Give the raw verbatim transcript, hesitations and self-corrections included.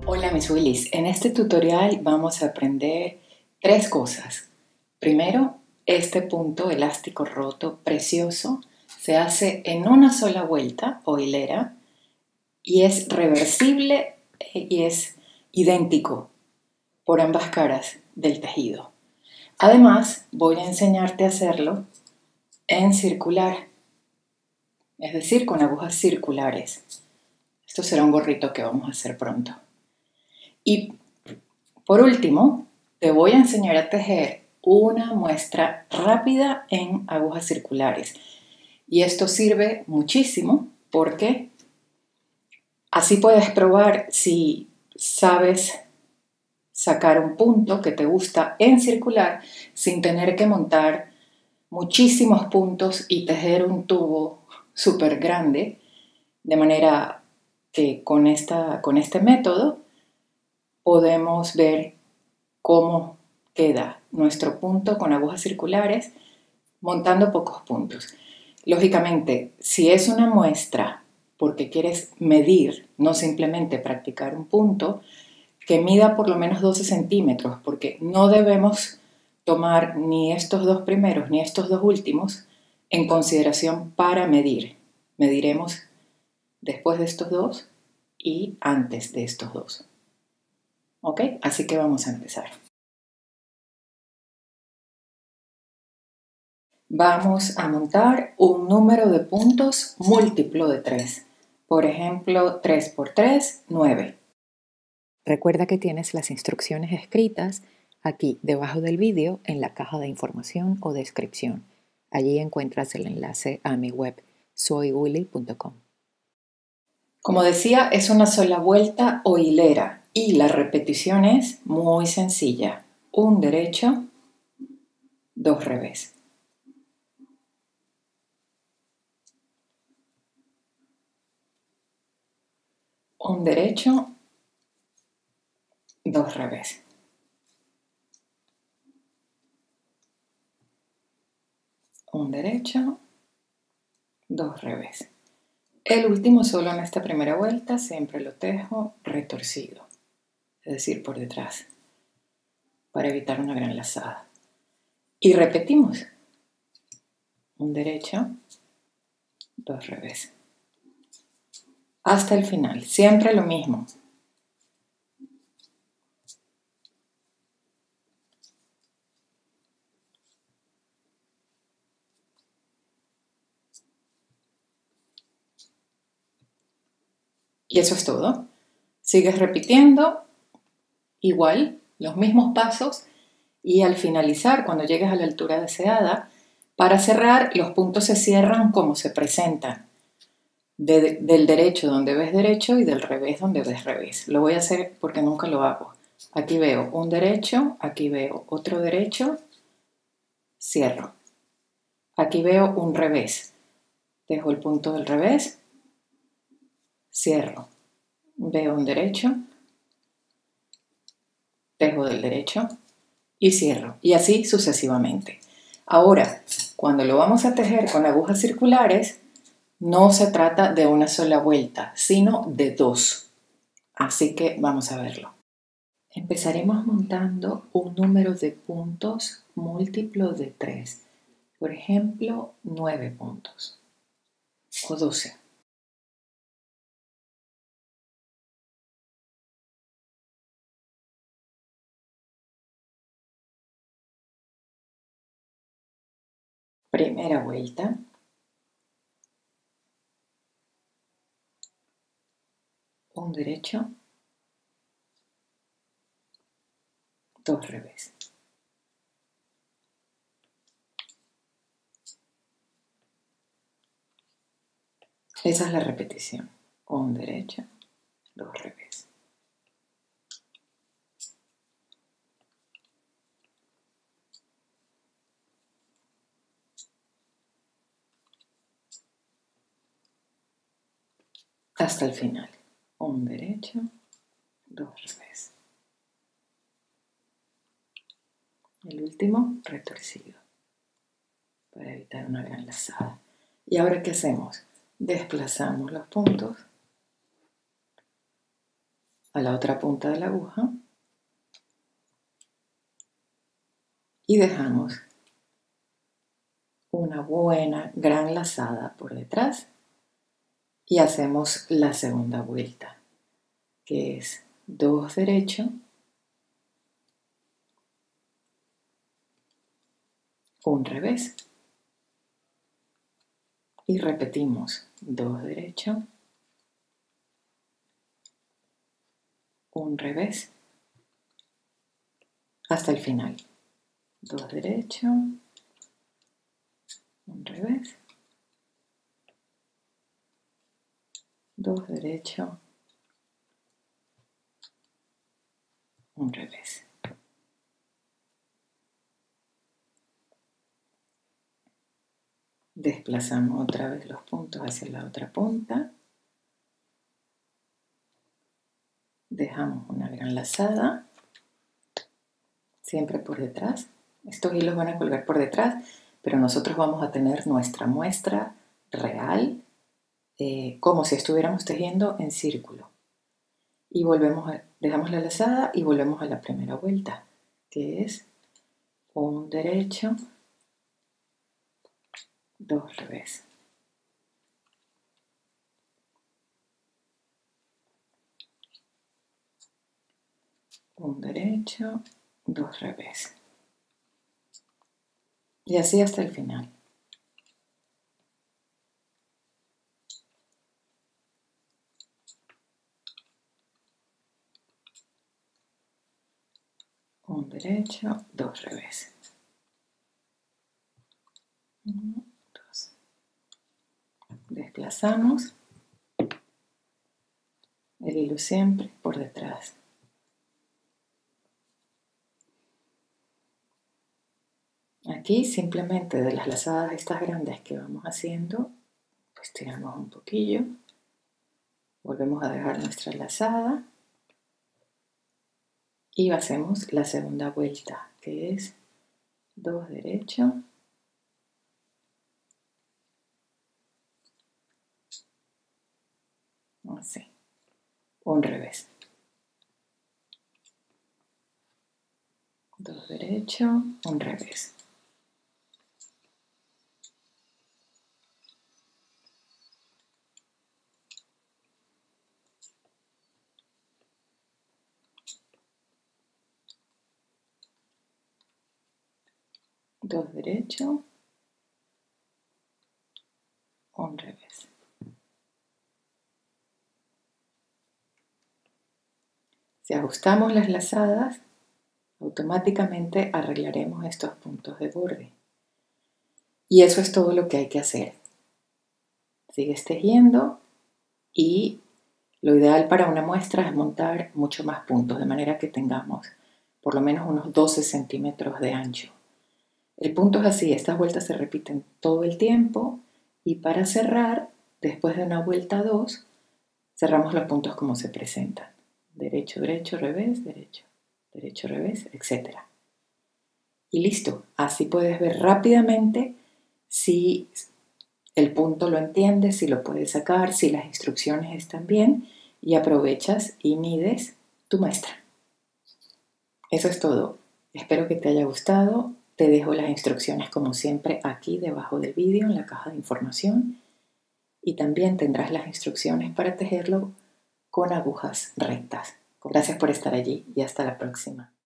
Hola mis Willis, en este tutorial vamos a aprender tres cosas. Primero, este punto elástico roto precioso se hace en una sola vuelta o hilera y es reversible y es idéntico por ambas caras del tejido. Además, voy a enseñarte a hacerlo en circular, es decir, con agujas circulares. Esto será un gorrito que vamos a hacer pronto. Y por último, te voy a enseñar a tejer una muestra rápida en agujas circulares. Y esto sirve muchísimo porque así puedes probar si sabes sacar un punto que te gusta en circular sin tener que montar muchísimos puntos y tejer un tubo súper grande, de manera que con, esta, con este método podemos ver cómo queda nuestro punto con agujas circulares montando pocos puntos. Lógicamente, si es una muestra porque quieres medir, no simplemente practicar un punto, que mida por lo menos doce centímetros, porque no debemos tomar ni estos dos primeros ni estos dos últimos en consideración para medir. Mediremos después de estos dos y antes de estos dos. ¿Ok? Así que vamos a empezar. Vamos a montar un número de puntos múltiplo de tres. Por ejemplo, tres por tres, nueve. Recuerda que tienes las instrucciones escritas aquí debajo del vídeo en la caja de información o descripción. Allí encuentras el enlace a mi web soy willy punto com. Como decía, es una sola vuelta o hilera y la repetición es muy sencilla. Un derecho, dos revés. Un derecho, dos revés. Un derecho, dos revés. El último solo en esta primera vuelta siempre lo tejo retorcido, es decir, por detrás, para evitar una gran lazada. Y repetimos. Un derecho, dos revés. Hasta el final, siempre lo mismo. Y eso es todo. Sigues repitiendo igual, los mismos pasos y al finalizar, cuando llegues a la altura deseada, para cerrar, los puntos se cierran como se presentan. De, del derecho donde ves derecho y del revés donde ves revés. Lo voy a hacer porque nunca lo hago. Aquí veo un derecho, aquí veo otro derecho, cierro. Aquí veo un revés. Dejo el punto del revés, cierro. Veo un derecho, dejo del derecho y cierro. Y así sucesivamente. Ahora, cuando lo vamos a tejer con agujas circulares, no se trata de una sola vuelta, sino de dos. Así que vamos a verlo. Empezaremos montando un número de puntos múltiplo de tres. Por ejemplo, nueve puntos o doce. Primera vuelta. Un derecho, dos revés. Esa es la repetición. Un derecho, dos revés. Hasta el final. Un derecho, dos revés. El último retorcido para evitar una gran lazada. ¿Y ahora qué hacemos? Desplazamos los puntos a la otra punta de la aguja y dejamos una buena gran lazada por detrás y hacemos la segunda vuelta, que es dos derecho, un revés y repetimos dos derecho, un revés hasta el final. Dos derecho, un revés, dos derecho, un revés. Desplazamos otra vez los puntos hacia la otra punta. Dejamos una gran lazada, siempre por detrás. Estos hilos van a colgar por detrás, pero nosotros vamos a tener nuestra muestra real, eh, como si estuviéramos tejiendo en círculo. Y volvemos a, dejamos la lazada y volvemos a la primera vuelta, que es un derecho, dos revés. Un derecho, dos revés. Y así hasta el final. Un derecho, dos revés. Uno, dos. Desplazamos el hilo siempre por detrás. Aquí simplemente de las lazadas estas grandes que vamos haciendo, pues tiramos un poquillo, volvemos a dejar nuestra lazada y hacemos la segunda vuelta, que es dos derecho, así, un revés, dos derecho, un revés. Dos derecho, un revés. Si ajustamos las lazadas, automáticamente arreglaremos estos puntos de borde. Y eso es todo lo que hay que hacer. Sigues tejiendo y lo ideal para una muestra es montar mucho más puntos, de manera que tengamos por lo menos unos doce centímetros de ancho. El punto es así, estas vueltas se repiten todo el tiempo y para cerrar, después de una vuelta dos, cerramos los puntos como se presentan. Derecho, derecho, revés, derecho, derecho, revés, etcétera. Y listo, así puedes ver rápidamente si el punto lo entiendes, si lo puedes sacar, si las instrucciones están bien y aprovechas y mides tu muestra. Eso es todo. Espero que te haya gustado. Te dejo las instrucciones como siempre aquí debajo del vídeo en la caja de información y también tendrás las instrucciones para tejerlo con agujas rectas. Gracias por estar allí y hasta la próxima.